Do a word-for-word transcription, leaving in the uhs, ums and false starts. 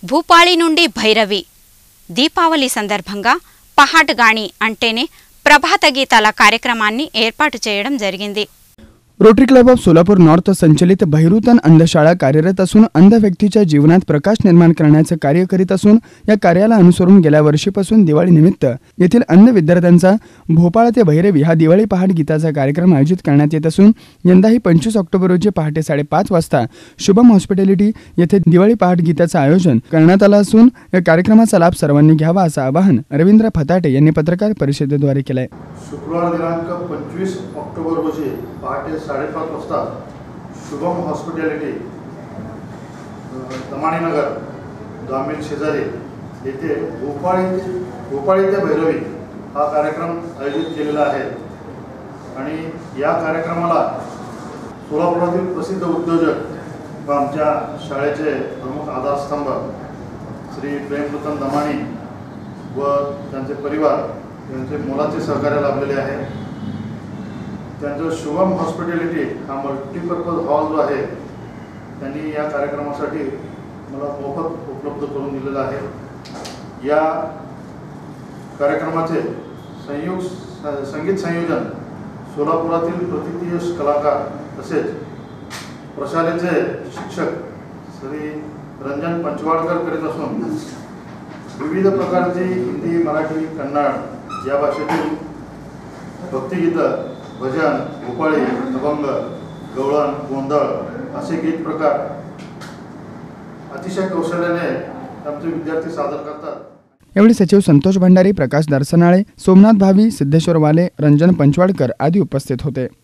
భూపాళి నుండి భైరవి దీపావళి సందర్భంగా పహాటగాణి అంటేనే ప్రభాత గీతాల కార్యక్రమాన్ని ఏర్పాటు చేయడం జరిగింది। Rotary Club of Solapur north संचलित बहिरूतन अंधशाळा कार्यरत असून अंध व्यक्तीच्या जीवनात प्रकाश निर्माण करण्याचे कार्य करीत असून या कार्याला अनुसरून गेल्या वर्षीपासून दिवाळीनिमित्त येथील अंध विद्यार्थ्यांचा भोपाळ ते भैरवी हा दिवाळी पहाट गीताचा कार्यक्रम आयोजित करण्यात येत असून यंदाही पंचवीस ऑक्टोबर रोजी पहाटे साडेपाच वाजता शुभम हॉस्पिटॅलिटी येथे दिवाळी पहाट गीताचं आयोजन करण्यात आलं असून या कार्यक्रमाचा लाभ सर्वांनी घ्यावा असं आवाहन रवींद्र फताटे यांनी पत्रकार परिषदेद्वारे केलं आहे। शुक्रवार दिनांक पंचवीस ऑक्टोबर रोजी पहाटे साडेपाच वाजता शुभम हॉस्पिटॅलिटी दमाणीनगर दामिल शेजारी येथे भोपाळी भोपाळी ते भैरवी हा कार्यक्रम आयोजित केलेला आहे आणि या कार्यक्रमाला सोलापुरातील प्रसिद्ध उद्योजक व आमच्या शाळेचे प्रमुख आधारस्तंभ श्री प्रेमरतन दमाणी व त्यांचे परिवार यांचे मोलाचे सहकार्य लाभलेले आहे। त्यांचं शुभम हॉस्पिटॅलिटी हा मल्टीपर्पज हॉल जो आहे त्यांनी या कार्यक्रमासाठी मला मोफत उपलब्ध करून दिलेला आहे। या कार्यक्रमाचे संयुक्त संगीत संयोजन सोलापुरातील प्रतिथीय कलाकार तसेच प्रशालेचे शिक्षक श्री रंजन पंचवाडकर करीत असून विविध प्रकारची हिंदी मराठी कन्नड या भाषेतील भक्तिगीतं भजन भोपाळी अभंग गवळण गोंधळ असे गीत प्रकार अतिशय कौशल्याने आमचे विद्यार्थी सादर करतात। यावेळी सचिव संतोष भंडारी, प्रकाश दर्शनाळे, सोमनाथ भावी, सिद्धेश्वर वाले, रंजन पंचवाडकर आदी उपस्थित होते।